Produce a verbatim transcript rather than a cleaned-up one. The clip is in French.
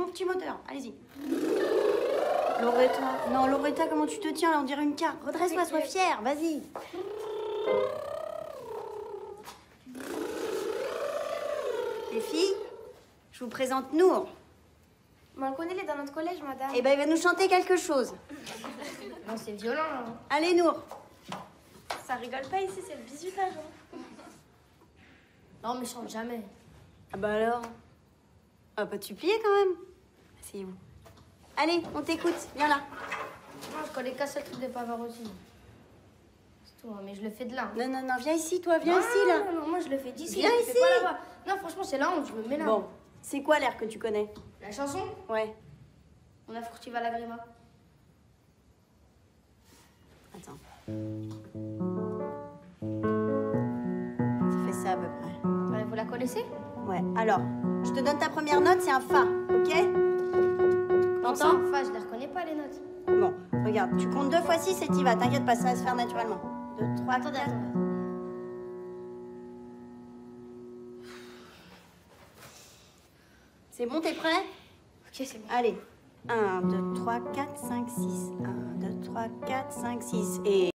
petit moteur. Allez-y. Loretta. Non, Loretta, comment tu te tiens là? On dirait une carte. Redresse-toi, sois fière. Vas-y. Les filles, je vous présente Nour. Mais on le connaît, il est dans notre collège, madame. Eh ben, il va nous chanter quelque chose. Non, c'est violent, hein. Allez, Nour. Ça rigole pas ici, c'est le bisutage, hein. Non, mais je chante jamais. Ah bah alors? On va pas te supplier quand même. Asseyez-vous. Allez, on t'écoute. Viens là. Non, je connais qu'un seul truc de Pavarotti. C'est tout, hein, mais je le fais de là. Non, non, non, viens ici, toi. Viens non, ici, là. Non, non, moi, je le fais d'ici. Viens je le fais ici. pas là-bas. Non, franchement, c'est la honte, je me mets là. Bon, c'est quoi l'air que tu connais? La chanson? Ouais. On a Furtiva Lagrima. Attends. Ça fait ça à peu près. Ouais, vous la connaissez? Ouais. Alors, je te donne ta première note, c'est un Fa, ok? Comment ça, T'entends? enfin, je les reconnais pas, les notes. Bon, regarde, tu comptes deux fois six et t'y vas. T'inquiète pas, ça va se faire naturellement. Deux, trois, Attendez, quatre. attendez. C'est bon, t'es prêt? Ok, c'est bon. Allez. un, deux, trois, quatre, cinq, six. un, deux, trois, quatre, cinq, six. Et...